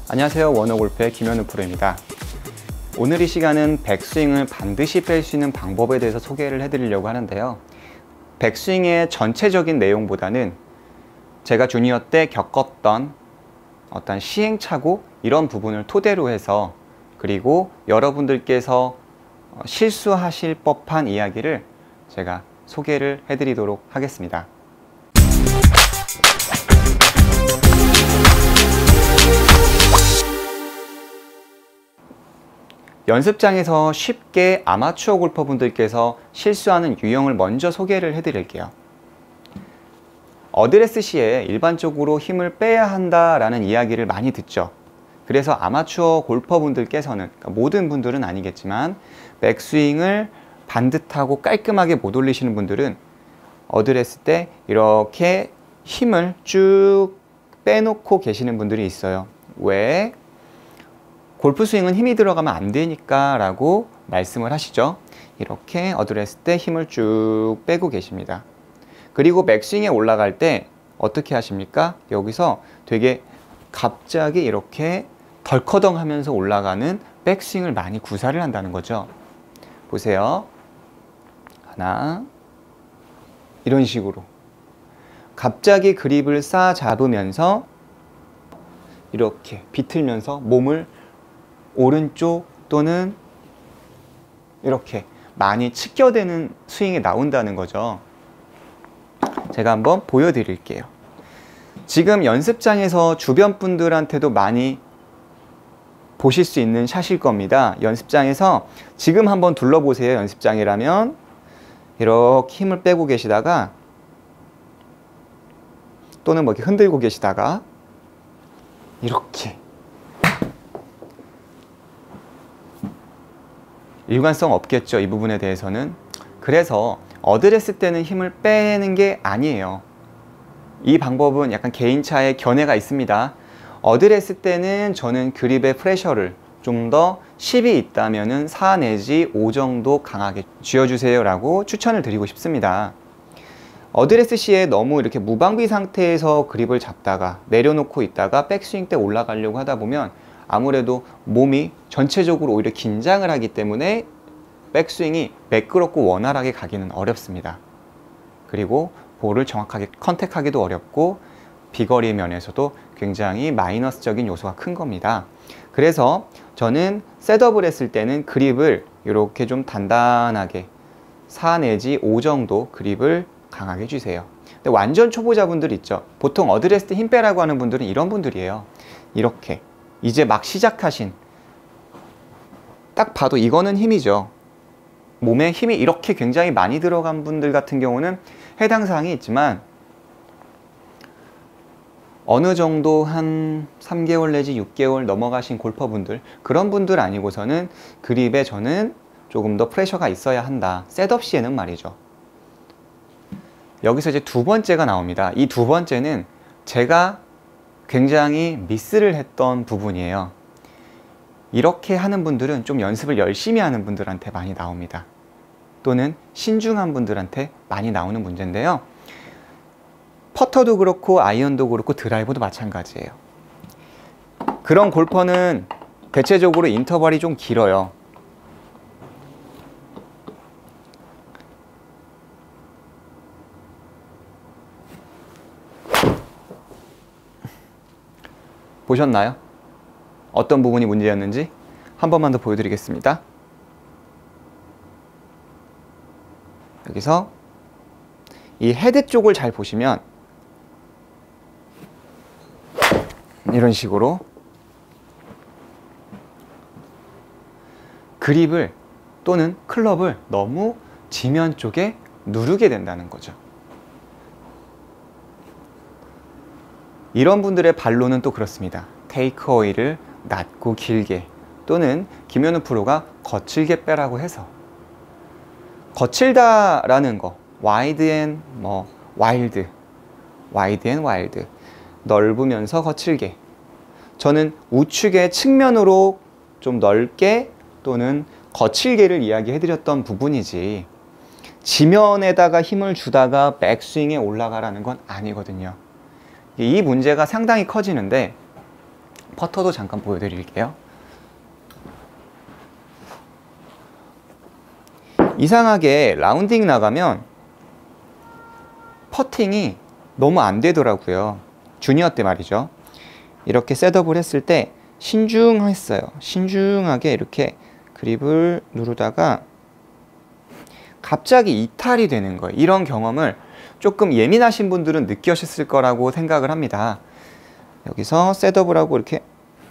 안녕하세요. 원어골프의 김현우 프로입니다. 오늘 이 시간은 백스윙을 반드시 뺄 수 있는 방법에 대해서 소개를 해드리려고 하는데요. 백스윙의 전체적인 내용보다는 제가 주니어 때 겪었던 어떤 시행착오 이런 부분을 토대로 해서, 그리고 여러분들께서 실수하실 법한 이야기를 제가 소개를 해드리도록 하겠습니다. 연습장에서 쉽게 아마추어 골퍼분들께서 실수하는 유형을 먼저 소개를 해드릴게요. 어드레스 시에 일반적으로 힘을 빼야 한다라는 이야기를 많이 듣죠. 그래서 아마추어 골퍼분들께서는, 모든 분들은 아니겠지만 백스윙을 반듯하고 깔끔하게 못 올리시는 분들은 어드레스 때 이렇게 힘을 쭉 빼놓고 계시는 분들이 있어요. 왜? 골프 스윙은 힘이 들어가면 안 되니까 라고 말씀을 하시죠. 이렇게 어드레스 때 힘을 쭉 빼고 계십니다. 그리고 백스윙에 올라갈 때 어떻게 하십니까? 여기서 되게 갑자기 이렇게 덜커덩 하면서 올라가는 백스윙을 많이 구사를 한다는 거죠. 보세요. 하나, 이런 식으로 갑자기 그립을 싸 잡으면서 이렇게 비틀면서 몸을 오른쪽 또는 이렇게 많이 치켜대는 스윙이 나온다는 거죠. 제가 한번 보여드릴게요. 지금 연습장에서 주변 분들한테도 많이 보실 수 있는 샷일 겁니다. 연습장에서 지금 한번 둘러보세요. 연습장이라면 이렇게 힘을 빼고 계시다가, 또는 뭐 이렇게 흔들고 계시다가 이렇게 일관성 없겠죠, 이 부분에 대해서는. 그래서 어드레스 때는 힘을 빼는 게 아니에요. 이 방법은 약간 개인차의 견해가 있습니다. 어드레스 때는 저는 그립의 프레셔를 좀 더 10이 있다면 4 내지 5 정도 강하게 쥐어주세요 라고 추천을 드리고 싶습니다. 어드레스 시에 너무 이렇게 무방비 상태에서 그립을 잡다가 내려놓고 있다가 백스윙 때 올라가려고 하다 보면 아무래도 몸이 전체적으로 오히려 긴장을 하기 때문에 백스윙이 매끄럽고 원활하게 가기는 어렵습니다. 그리고 볼을 정확하게 컨택하기도 어렵고 비거리 면에서도 굉장히 마이너스적인 요소가 큰 겁니다. 그래서 저는 셋업을 했을 때는 그립을 이렇게 좀 단단하게 4 내지 5 정도 그립을 강하게 주세요. 근데 완전 초보자분들 있죠. 보통 어드레스 때 힘 빼라고 하는 분들은 이런 분들이에요. 이렇게 이제 막 시작하신, 딱 봐도 이거는 힘이죠. 몸에 힘이 이렇게 굉장히 많이 들어간 분들 같은 경우는 해당 사항이 있지만, 어느 정도 한 3개월 내지 6개월 넘어가신 골퍼분들, 그런 분들 아니고서는 그립에 저는 조금 더 프레셔가 있어야 한다. 셋업 시에는 말이죠. 여기서 이제 두 번째가 나옵니다. 이 두 번째는 제가 굉장히 미스를 했던 부분이에요. 이렇게 하는 분들은 좀 연습을 열심히 하는 분들한테 많이 나옵니다. 또는 신중한 분들한테 많이 나오는 문제인데요. 퍼터도 그렇고 아이언도 그렇고 드라이버도 마찬가지예요. 그런 골퍼는 대체적으로 인터벌이 좀 길어요. 보셨나요? 어떤 부분이 문제였는지 한 번만 더 보여드리겠습니다. 여기서 이 헤드 쪽을 잘 보시면 이런 식으로 그립을 또는 클럽을 너무 지면 쪽에 누르게 된다는 거죠. 이런 분들의 반론은 또 그렇습니다. 테이크어웨이를 낮고 길게, 또는 김현우 프로가 거칠게 빼라고 해서, 거칠다라는 거, 와이드 앤 와일드, 넓으면서 거칠게, 저는 우측의 측면으로 좀 넓게 또는 거칠게를 이야기해 드렸던 부분이지, 지면에다가 힘을 주다가 백스윙에 올라가라는 건 아니거든요. 이 문제가 상당히 커지는데, 퍼터도 잠깐 보여드릴게요. 이상하게 라운딩 나가면 퍼팅이 너무 안 되더라고요. 주니어 때 말이죠. 이렇게 셋업을 했을 때 신중했어요. 신중하게 이렇게 그립을 누르다가 갑자기 이탈이 되는 거예요. 이런 경험을 조금 예민하신 분들은 느끼셨을 거라고 생각을 합니다. 여기서 셋업을 하고 이렇게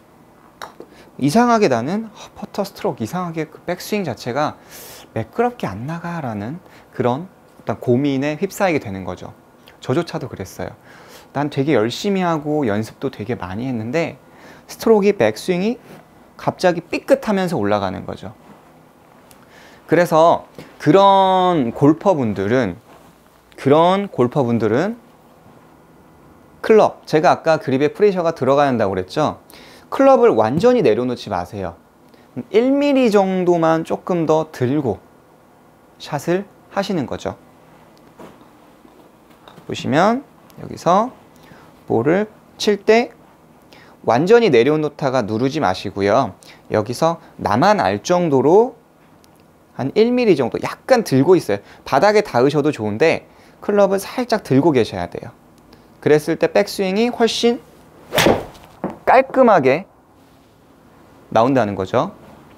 이상하게 나는 퍼터 스트로크, 이상하게 그 백스윙 자체가 매끄럽게 안 나가라는 그런 어떤 고민에 휩싸이게 되는 거죠. 저조차도 그랬어요. 난 되게 열심히 하고 연습도 되게 많이 했는데 스트로크이 백스윙이 갑자기 삐끗하면서 올라가는 거죠. 그래서 그런 골퍼분들은 클럽, 제가 아까 그립에 프레셔가 들어가야 한다고 그랬죠. 클럽을 완전히 내려놓지 마세요. 1mm 정도만 조금 더 들고 샷을 하시는 거죠. 보시면 여기서 볼을 칠 때 완전히 내려놓다가 누르지 마시고요. 여기서 나만 알 정도로 한 1mm 정도 약간 들고 있어요. 바닥에 닿으셔도 좋은데 클럽을 살짝 들고 계셔야 돼요. 그랬을 때 백스윙이 훨씬 깔끔하게 나온다는 거죠.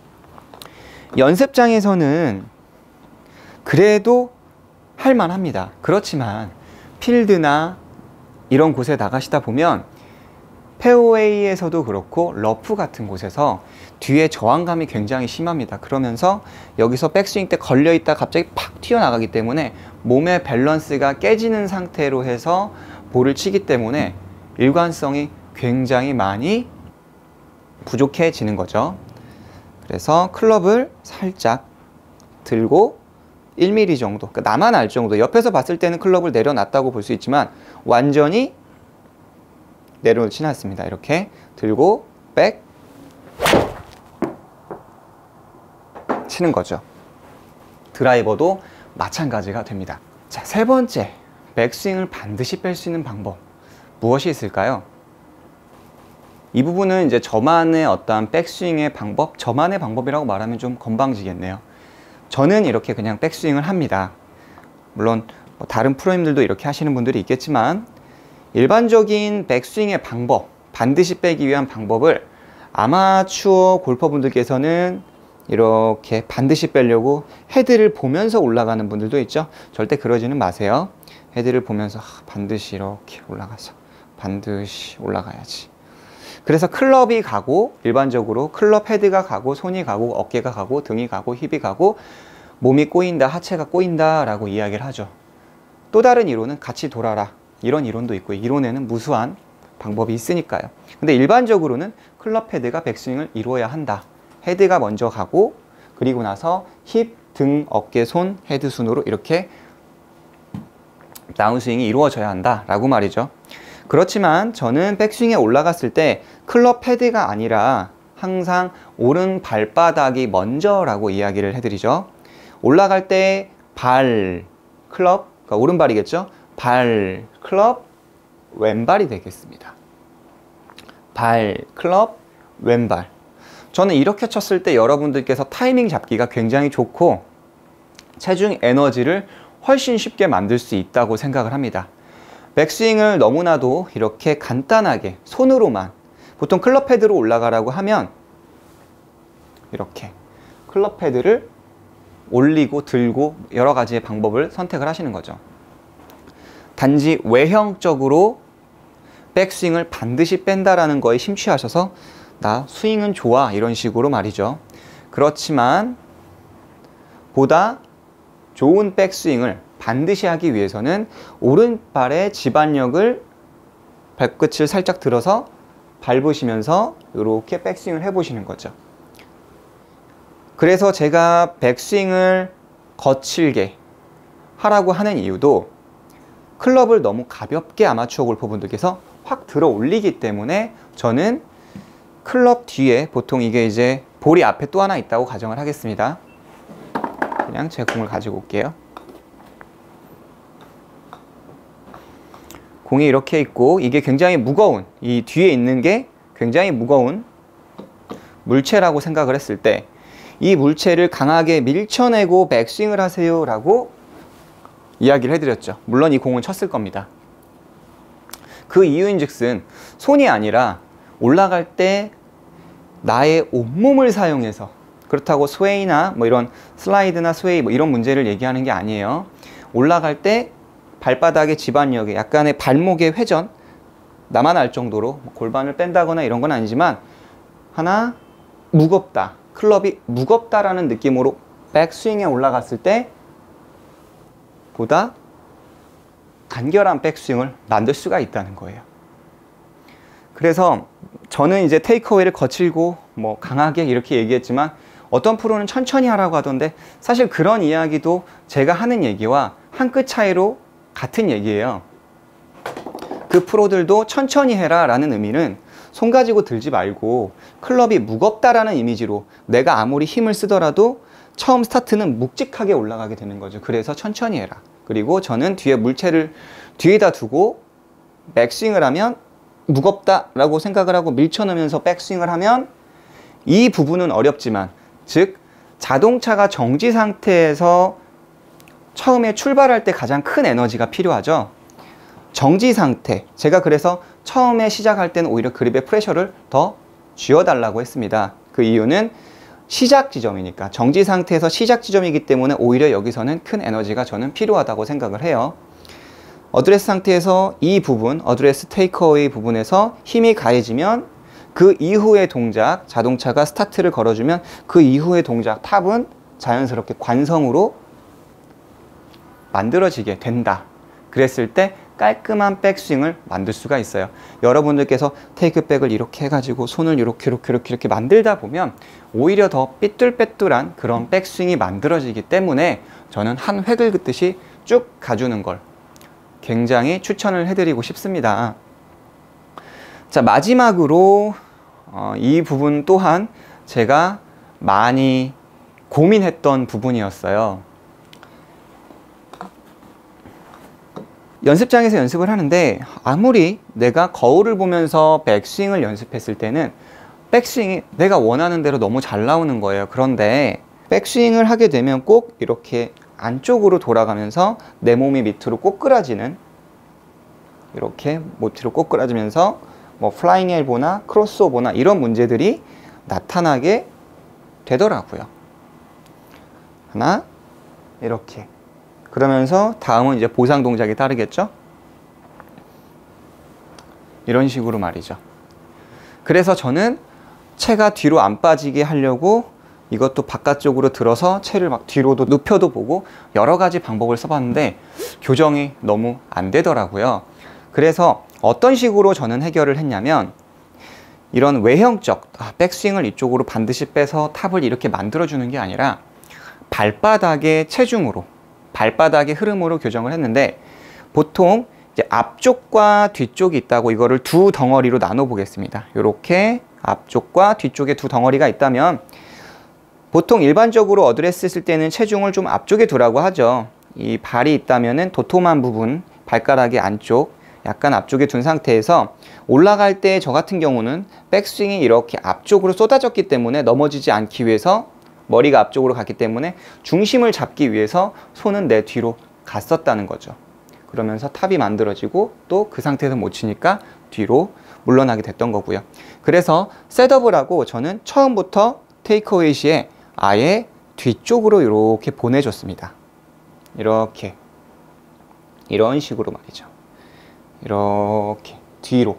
연습장에서는 그래도 할만합니다. 그렇지만 필드나 이런 곳에 나가시다 보면 페어웨이에서도 그렇고 러프 같은 곳에서 뒤에 저항감이 굉장히 심합니다. 그러면서 여기서 백스윙 때 걸려있다 갑자기 팍 튀어나가기 때문에 몸의 밸런스가 깨지는 상태로 해서 볼을 치기 때문에 일관성이 굉장히 많이 부족해지는 거죠. 그래서 클럽을 살짝 들고 1mm 정도, 그러니까 나만 알 정도, 옆에서 봤을 때는 클럽을 내려놨다고 볼 수 있지만 완전히 내려놓진 않습니다. 이렇게 들고 백 치는 거죠. 드라이버도 마찬가지가 됩니다. 자, 세 번째, 백스윙을 반드시 뺄 수 있는 방법 무엇이 있을까요? 이 부분은 이제 저만의 어떤 백스윙의 방법, 저만의 방법이라고 말하면 좀 건방지겠네요. 저는 이렇게 그냥 백스윙을 합니다. 물론 뭐 다른 프로님들도 이렇게 하시는 분들이 있겠지만 일반적인 백스윙의 방법, 반드시 빼기 위한 방법을 아마추어 골퍼분들께서는 이렇게 반드시 빼려고 헤드를 보면서 올라가는 분들도 있죠. 절대 그러지는 마세요. 헤드를 보면서 반드시 이렇게 올라가서 반드시 올라가야지. 그래서 클럽이 가고, 일반적으로 클럽 헤드가 가고, 손이 가고, 어깨가 가고, 등이 가고, 힙이 가고, 몸이 꼬인다, 하체가 꼬인다 라고 이야기를 하죠. 또 다른 이론은 같이 돌아라, 이런 이론도 있고, 이론에는 무수한 방법이 있으니까요. 근데 일반적으로는 클럽 헤드가 백스윙을 이루어야 한다. 헤드가 먼저 가고, 그리고 나서 힙, 등, 어깨, 손, 헤드 순으로 이렇게 다운스윙이 이루어져야 한다 라고 말이죠. 그렇지만 저는 백스윙에 올라갔을 때 클럽 헤드가 아니라 항상 오른 발바닥이 먼저라고 이야기를 해드리죠. 올라갈 때 발, 클럽, 그러니까 오른발이겠죠. 발, 클럽, 왼발이 되겠습니다. 발, 클럽, 왼발. 저는 이렇게 쳤을 때 여러분들께서 타이밍 잡기가 굉장히 좋고 체중 에너지를 훨씬 쉽게 만들 수 있다고 생각을 합니다. 백스윙을 너무나도 이렇게 간단하게 손으로만, 보통 클럽 패드로 올라가라고 하면 이렇게 클럽 패드를 올리고 들고 여러 가지의 방법을 선택을 하시는 거죠. 단지 외형적으로 백스윙을 반드시 뺀다라는 거에 심취하셔서 나 스윙은 좋아 이런 식으로 말이죠. 그렇지만 보다 좋은 백스윙을 반드시 하기 위해서는 오른발의 지반력을 발끝을 살짝 들어서 밟으시면서 이렇게 백스윙을 해보시는 거죠. 그래서 제가 백스윙을 거칠게 하라고 하는 이유도 클럽을 너무 가볍게 아마추어 골퍼분들께서 확 들어 올리기 때문에 저는 클럽 뒤에, 보통 이게 이제 볼이 앞에 또 하나 있다고 가정을 하겠습니다. 그냥 제 공을 가지고 올게요. 공이 이렇게 있고 이게 굉장히 무거운, 이 뒤에 있는 게 굉장히 무거운 물체라고 생각을 했을 때 이 물체를 강하게 밀쳐내고 백스윙을 하세요 라고 이야기를 해드렸죠. 물론 이 공은 쳤을 겁니다. 그 이유인즉슨 손이 아니라 올라갈 때 나의 온몸을 사용해서, 그렇다고 스웨이나 뭐 이런 슬라이드나 스웨이 뭐 이런 문제를 얘기하는 게 아니에요. 올라갈 때 발바닥의 지반력에 약간의 발목의 회전, 나만 알 정도로 골반을 뺀다거나 이런 건 아니지만 하나, 무겁다, 클럽이 무겁다라는 느낌으로 백스윙에 올라갔을 때 보다 간결한 백스윙을 만들 수가 있다는 거예요. 그래서 저는 이제 테이크어웨이를 거칠고 뭐 강하게 이렇게 얘기했지만 어떤 프로는 천천히 하라고 하던데 사실 그런 이야기도 제가 하는 얘기와 한 끗 차이로 같은 얘기예요. 그 프로들도 천천히 해라 라는 의미는 손 가지고 들지 말고 클럽이 무겁다라는 이미지로 내가 아무리 힘을 쓰더라도 처음 스타트는 묵직하게 올라가게 되는 거죠. 그래서 천천히 해라. 그리고 저는 뒤에 물체를 뒤에다 두고 백스윙을 하면 무겁다라고 생각을 하고 밀쳐넣으면서 백스윙을 하면 이 부분은 어렵지만, 즉 자동차가 정지 상태에서 처음에 출발할 때 가장 큰 에너지가 필요하죠. 정지 상태, 제가 그래서 처음에 시작할 때는 오히려 그립의 프레셔를 더 쥐어달라고 했습니다. 그 이유는 시작 지점이니까, 정지 상태에서 시작 지점이기 때문에 오히려 여기서는 큰 에너지가 저는 필요하다고 생각을 해요. 어드레스 상태에서 이 부분, 어드레스 테이크어웨이 부분에서 힘이 가해지면 그 이후의 동작, 자동차가 스타트를 걸어주면 그 이후의 동작, 탑은 자연스럽게 관성으로 만들어지게 된다. 그랬을 때 깔끔한 백스윙을 만들 수가 있어요. 여러분들께서 테이크백을 이렇게 해가지고 손을 이렇게 만들다 보면 오히려 더 삐뚤빼뚤한 그런 백스윙이 만들어지기 때문에 저는 한 획을 긋듯이 쭉 가주는 걸 굉장히 추천을 해드리고 싶습니다. 자, 마지막으로 이 부분 또한 제가 많이 고민했던 부분이었어요. 연습장에서 연습을 하는데 아무리 내가 거울을 보면서 백스윙을 연습했을 때는 백스윙이 내가 원하는 대로 너무 잘 나오는 거예요. 그런데 백스윙을 하게 되면 꼭 이렇게 안쪽으로 돌아가면서 내 몸이 밑으로 꼬꾸라지는, 이렇게 밑으로 꼬꾸라지면서 뭐 플라잉 엘보나 크로스오버나 이런 문제들이 나타나게 되더라고요. 하나, 이렇게. 그러면서 다음은 이제 보상 동작이 따르겠죠? 이런 식으로 말이죠. 그래서 저는 채가 뒤로 안 빠지게 하려고 이것도 바깥쪽으로 들어서 채를 막 뒤로도 눕혀도 보고 여러 가지 방법을 써봤는데 교정이 너무 안 되더라고요. 그래서 어떤 식으로 저는 해결을 했냐면, 이런 외형적 백스윙을 이쪽으로 반드시 빼서 탑을 이렇게 만들어주는 게 아니라 발바닥의 체중으로, 발바닥의 흐름으로 교정을 했는데, 보통 이제 앞쪽과 뒤쪽이 있다고 이거를 두 덩어리로 나눠 보겠습니다. 이렇게 앞쪽과 뒤쪽에 두 덩어리가 있다면 보통 일반적으로 어드레스 했을 때는 체중을 좀 앞쪽에 두라고 하죠. 이 발이 있다면은 도톰한 부분, 발가락의 안쪽 약간 앞쪽에 둔 상태에서 올라갈 때 저 같은 경우는 백스윙이 이렇게 앞쪽으로 쏟아졌기 때문에 넘어지지 않기 위해서, 머리가 앞쪽으로 갔기 때문에 중심을 잡기 위해서 손은 내 뒤로 갔었다는 거죠. 그러면서 탑이 만들어지고 또 그 상태에서 못 치니까 뒤로 물러나게 됐던 거고요. 그래서 셋업을 하고 저는 처음부터 테이크어웨이 시에 아예 뒤쪽으로 이렇게 보내줬습니다. 이렇게, 이런 식으로 말이죠. 이렇게 뒤로.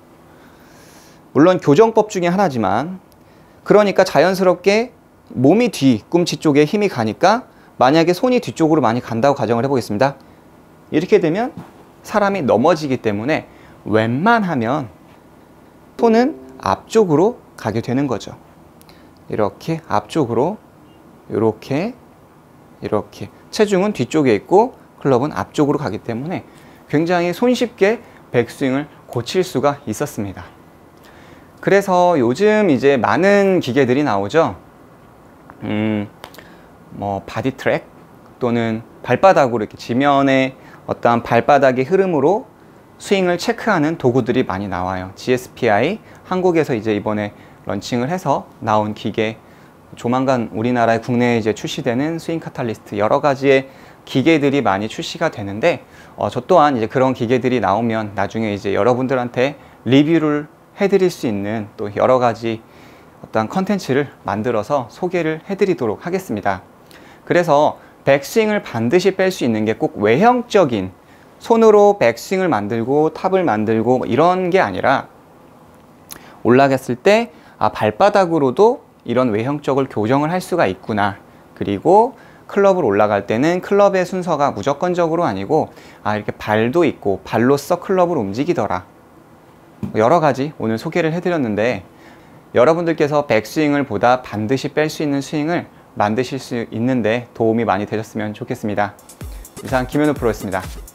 물론 교정법 중에 하나지만, 그러니까 자연스럽게 몸이 뒤꿈치 쪽에 힘이 가니까 만약에 손이 뒤쪽으로 많이 간다고 가정을 해보겠습니다. 이렇게 되면 사람이 넘어지기 때문에 웬만하면 손은 앞쪽으로 가게 되는 거죠. 이렇게 앞쪽으로, 이렇게, 이렇게. 체중은 뒤쪽에 있고 클럽은 앞쪽으로 가기 때문에 굉장히 손쉽게 백스윙을 고칠 수가 있었습니다. 그래서 요즘 이제 많은 기계들이 나오죠. 뭐 바디 트랙 또는 발바닥으로 이렇게 지면에 어떠한 발바닥의 흐름으로 스윙을 체크하는 도구들이 많이 나와요. GSPI, 한국에서 이제 이번에 런칭을 해서 나온 기계, 조만간 우리나라에 국내에 이제 출시되는 스윙 카탈리스트, 여러 가지의 기계들이 많이 출시가 되는데, 저 또한 이제 그런 기계들이 나오면 나중에 이제 여러분들한테 리뷰를 해드릴 수 있는 또 여러 가지 어떤 컨텐츠를 만들어서 소개를 해드리도록 하겠습니다. 그래서 백스윙을 반드시 뺄 수 있는 게 꼭 외형적인, 손으로 백스윙을 만들고 탑을 만들고 이런 게 아니라, 올라갔을 때 발바닥으로도 이런 외형적을 교정을 할 수가 있구나. 그리고 클럽을 올라갈 때는 클럽의 순서가 무조건적으로 아니고 이렇게 발도 있고 발로써 클럽을 움직이더라. 여러 가지 오늘 소개를 해드렸는데, 여러분들께서 백스윙을 보다 반드시 뺄 수 있는 스윙을 만드실 수 있는데 도움이 많이 되셨으면 좋겠습니다. 이상 김현우 프로였습니다.